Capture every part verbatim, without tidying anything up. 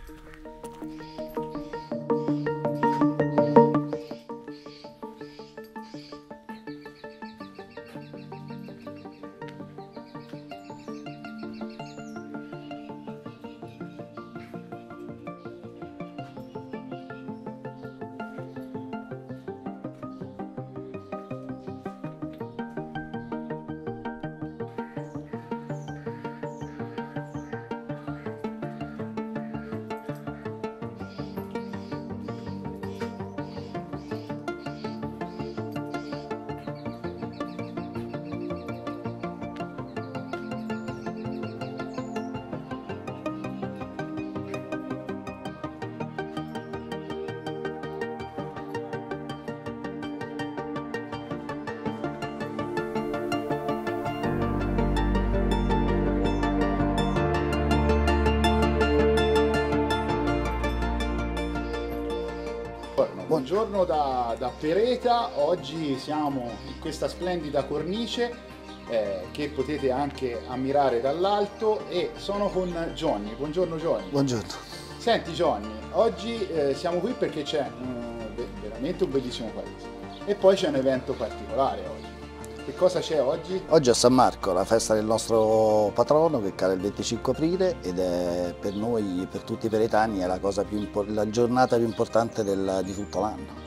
Buongiorno da, da Pereta, oggi siamo in questa splendida cornice eh, che potete anche ammirare dall'alto e sono con Johnny. Buongiorno Johnny. Buongiorno. Senti Johnny, oggi eh, siamo qui perché c'è um, veramente un bellissimo paese e poi c'è un evento particolare oggi. Che cosa c'è oggi? Oggi è San Marco, la festa del nostro patrono che cade il venticinque aprile ed è per noi, per tutti i peretani, è la, cosa più la giornata più importante del, di tutto l'anno.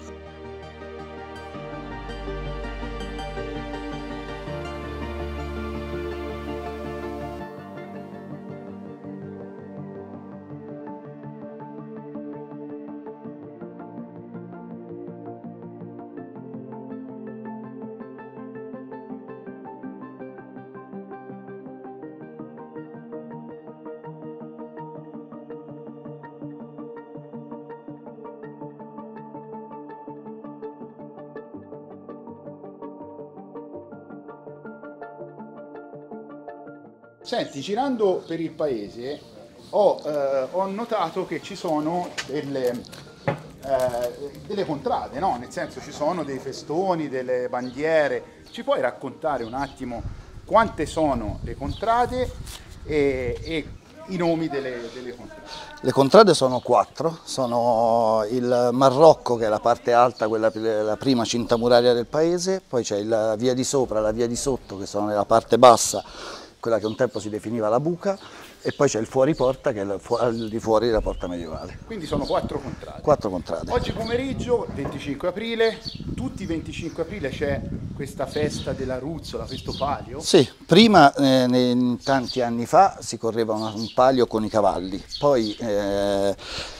Senti, girando per il paese ho, eh, ho notato che ci sono delle, eh, delle contrade, no? Nel senso ci sono dei festoni, delle bandiere. Ci puoi raccontare un attimo quante sono le contrade e, e i nomi delle, delle contrade? Le contrade sono quattro, sono il Marrocco che è la parte alta, quella, la prima cinta muraria del paese, poi c'è la via di sopra e la via di sotto che sono nella parte bassa, quella che un tempo si definiva la buca, e poi c'è il fuoriporta che è al di fuori della porta medievale. Quindi sono quattro contrade. Quattro contrade. Oggi pomeriggio, venticinque aprile, tutti i venticinque aprile c'è questa festa della Ruzzola, questo palio? Sì, prima eh, ne, tanti anni fa si correva una, un palio con i cavalli, poi eh,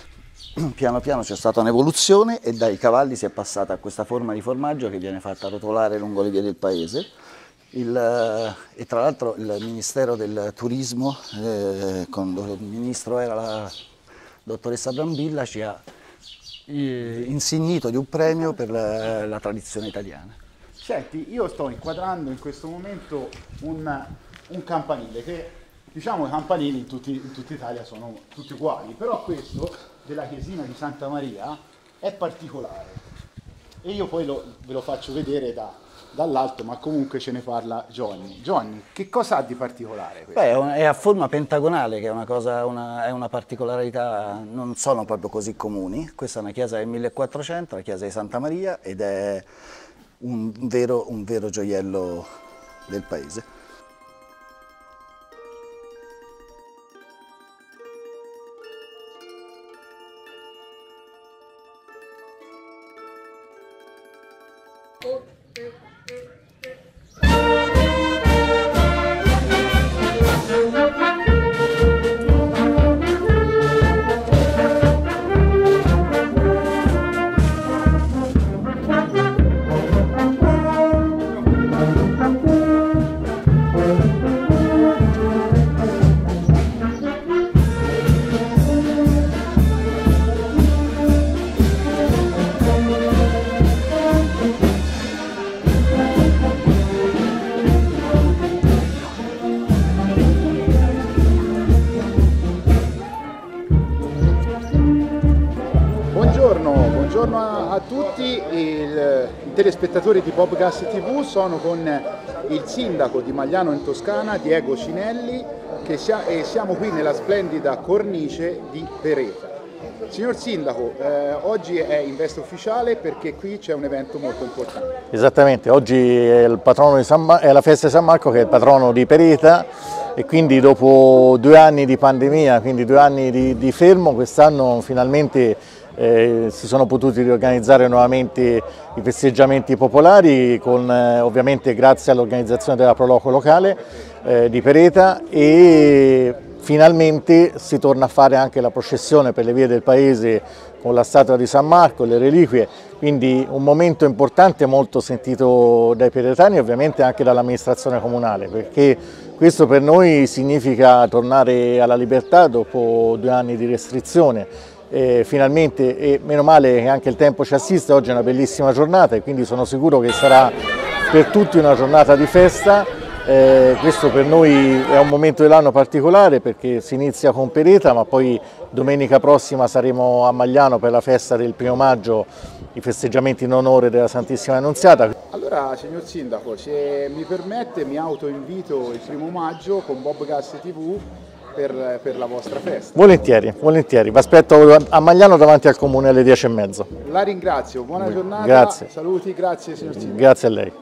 piano piano c'è stata un'evoluzione e dai cavalli si è passata a questa forma di formaggio che viene fatta rotolare lungo le vie del paese. Il, e tra l'altro il Ministero del Turismo, eh, quando il ministro era la dottoressa Brambilla, ci ha eh, insignito di un premio per la, la tradizione italiana. Senti, io sto inquadrando in questo momento un, un campanile che, diciamo, i campanili in, tutti, in tutta Italia sono tutti uguali, però questo della chiesina di Santa Maria è particolare e io poi lo, ve lo faccio vedere da... dall'alto, ma comunque ce ne parla Johnny. Johnny, che cosa ha di particolare questo? Beh, è a forma pentagonale, che è una, cosa, una, è una particolarità, non sono proprio così comuni. Questa è una chiesa del millequattrocento, la chiesa di Santa Maria, ed è un vero, un vero gioiello del paese. Buongiorno a, a tutti, il, i telespettatori di Popgas tivù, sono con il sindaco di Magliano in Toscana, Diego Cinelli, che sia, e siamo qui nella splendida cornice di Pereta. Signor Sindaco, eh, oggi è in veste ufficiale perché qui c'è un evento molto importante. Esattamente, oggi è, il patrono di San è la festa di San Marco, che è il patrono di Pereta, e quindi dopo due anni di pandemia, quindi due anni di, di fermo, quest'anno finalmente eh, si sono potuti riorganizzare nuovamente i festeggiamenti popolari, con, eh, ovviamente grazie all'organizzazione della Proloco locale eh, di Pereta, e finalmente si torna a fare anche la processione per le vie del paese con la statua di San Marco, le reliquie, quindi un momento importante molto sentito dai peretani e ovviamente anche dall'amministrazione comunale, perché questo per noi significa tornare alla libertà dopo due anni di restrizione. E finalmente, e meno male che anche il tempo ci assiste, oggi è una bellissima giornata e quindi sono sicuro che sarà per tutti una giornata di festa. Eh, questo per noi è un momento dell'anno particolare perché si inizia con Pereta, ma poi domenica prossima saremo a Magliano per la festa del primo maggio, i festeggiamenti in onore della Santissima Annunziata. Allora, signor Sindaco, se mi permette mi autoinvito il primo maggio con Bobcast tivù per, per la vostra festa. Volentieri, volentieri, vi aspetto a Magliano davanti al comune alle dieci e mezzo. La ringrazio, buona giornata, Grazie. Saluti, grazie signor Sindaco. Grazie a lei.